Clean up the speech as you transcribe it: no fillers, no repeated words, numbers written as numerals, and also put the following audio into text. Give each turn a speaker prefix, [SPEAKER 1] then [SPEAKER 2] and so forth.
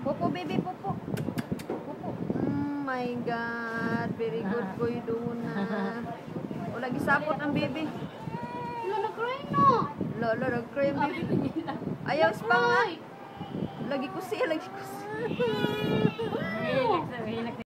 [SPEAKER 1] Popo, baby, popo. Popo. My God. Very good boy doon na. O, lagi sapot ang baby.
[SPEAKER 2] Nag-cry no.
[SPEAKER 1] Lolo, nag-cry ang baby. Ayaw pa nga. Lagi kusi, lagi kusi.